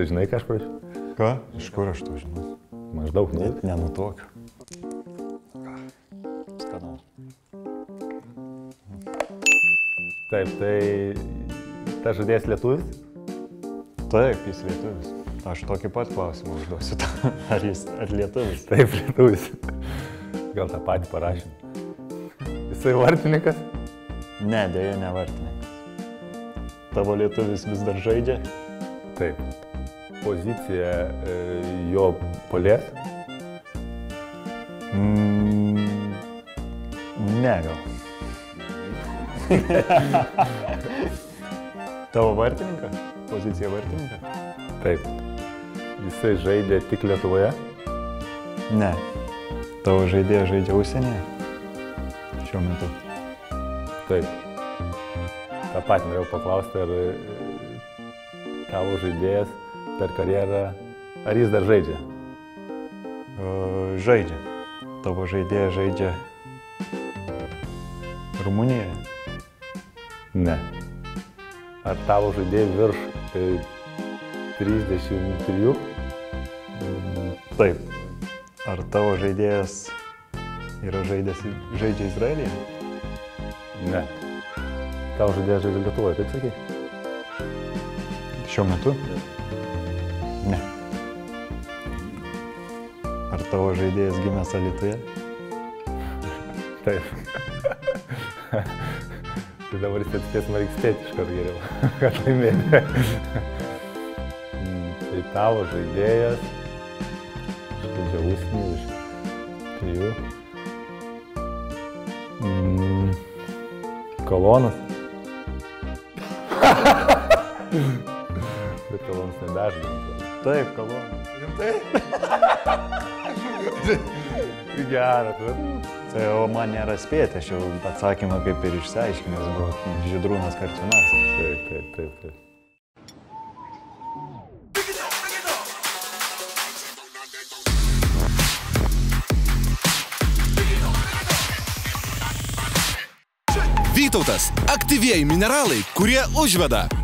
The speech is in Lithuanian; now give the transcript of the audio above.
Tu žinai kažkur? Ką? Iš kur aš to žinau? Maždaug, nu. Nenutuokiu. Skanaus. Taip, tai ta žaidėjas lietuvis? Taip, jis lietuvis. Aš tokį pat klausimą užduosiu. Ar lietuvis? Taip, lietuvis. Gal tą patį parašym. Jisai vartininkas? Ne, dėja ne vartininkas. Tavo lietuvis vis dar žaidžia? Taip. Pozicija jo puolėjas? Ne, gal. Tavo vartininkas? Pozicija vartininkas? Taip. Jisai žaidė tik Lietuvoje? Ne. Tavo žaidėjas žaidžia užsienyje? Šiuo metu. Taip. Ta pat norėjau paklausti, ar tavo žaidėjas per karjerą, ar jis dar žaidžia? Žaidžia. Tavo žaidėjas žaidžia Rumunijoje? Ne. Ar tavo žaidėjai virš 33? Taip. Ar tavo žaidėjas žaidžia Izraelyje? Ne. Tavo žaidėjas žaidžia Lietuvoje, taip sakai? Šiuo metu? Ne. Ar tavo žaidėjas gimęs Alytuje? Taip. Tai dabar jis atspės man reiks spėti iš karto geriau, kad laimėti. Tai tavo žaidėjas žaidžia užsienį iš 3. Kolonas. Bet Kolonas nedažnas. Taip, Kolonas. Rimtai? Geras. Tai o man nėra spėti, aš jau atsakymą kaip ir išsiaiškinęs, buvo Žydrūnas Karčinarskas. Taip. Vytautas. Aktyvieji mineralai, kurie užveda.